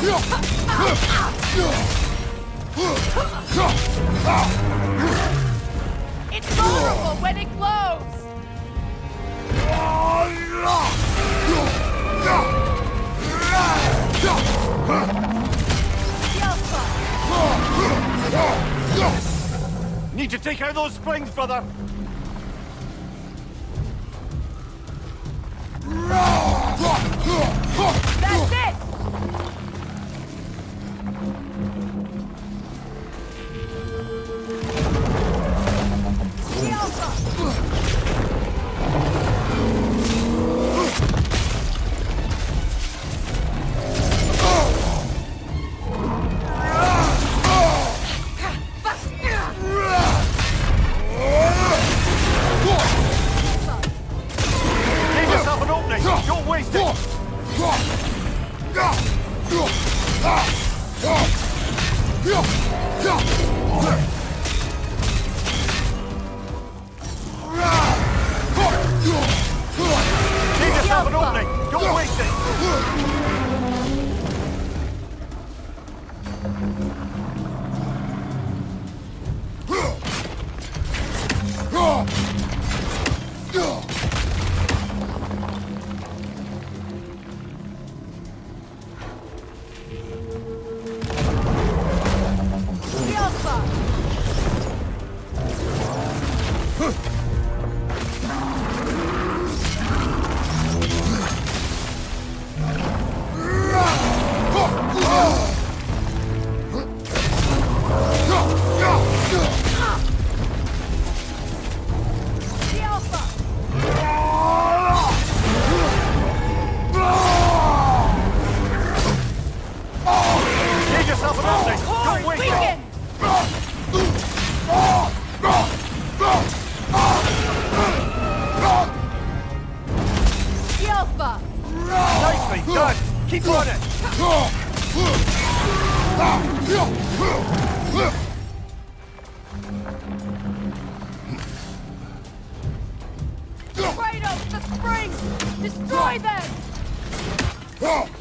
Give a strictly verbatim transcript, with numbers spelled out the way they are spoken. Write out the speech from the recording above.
It's vulnerable when it glows! Need to take out those springs, brother! That's it! The Alpha! Give yourself an opening! Don't waste it! Give yourself an opening! Don't waste it! The Alpha! The Alpha! Give yourself an opening! Don't waste it! Weaken! The Alpha! Nicely done! Keep on it! Kratos, the springs! Destroy them!